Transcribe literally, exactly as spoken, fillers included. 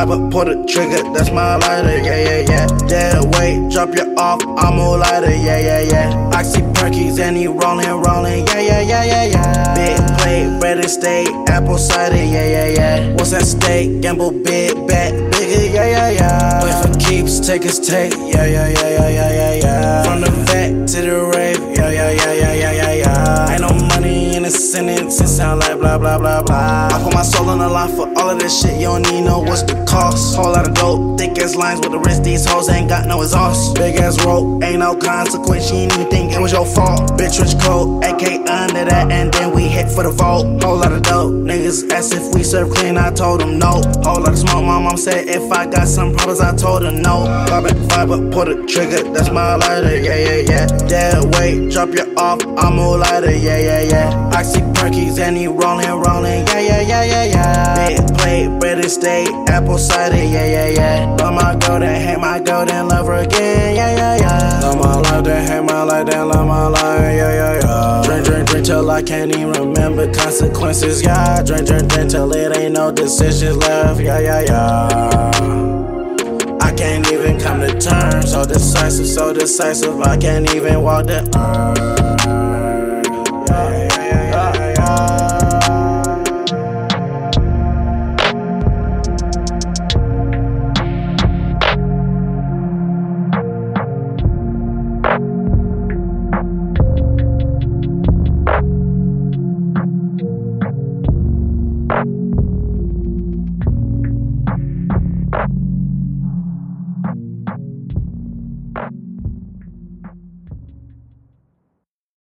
vibe, pull the trigger, that's my lighter, yeah, yeah, yeah. Dead weight, drop you off, I'm a lighter, yeah, yeah, yeah. Oxy Perkies and he rollin', rollin', yeah, yeah, yeah, yeah, yeah. Big plate, bread steak, apple cider, yeah, yeah, yeah. What's that steak? Gamble big, bet bigger, yeah, yeah, yeah. Play for keeps, take his take, yeah, yeah, yeah, yeah, yeah, yeah, yeah. From the vet to the rave, yeah, yeah, yeah, yeah, yeah, yeah, yeah. Ain't no money in the sentence, it sound like blah, blah, blah, blah. I put my soul on the line for all of this shit, you don't need know what's the cost. Whole lot of dope, thick ass lines with the wrist, these hoes ain't got no exhaust. Big ass rope, ain't no consequence, she ain't even think it was your fault. Bitch rich coat, A K under that, and then we hit for the vault. Whole lot of dope, niggas asked if we serve clean, I told them no. Whole lot of smoke, my mom said if I got some problems, I told her no. Vibe it, vibe up, pull the trigger, that's my lighter, yeah, yeah, yeah. Dead weight, drop you off, I'm a lighter, yeah, yeah, yeah. Oxy Perkies and he rollin', rollin', yeah, yeah, yeah, yeah, yeah. Big plate, bread and steak, apple cider, yeah, yeah, yeah. Love my girl, then hate my girl, then love her again, yeah, yeah, yeah. Love my life, then hate my life, then love my life, yeah, yeah, yeah. Drink, drink, drink till I can't even remember consequences, yeah. Drink, drink, drink till it ain't no decisions left, yeah, yeah, yeah. I can't even come to terms, so decisive, so decisive, I can't even walk the earth.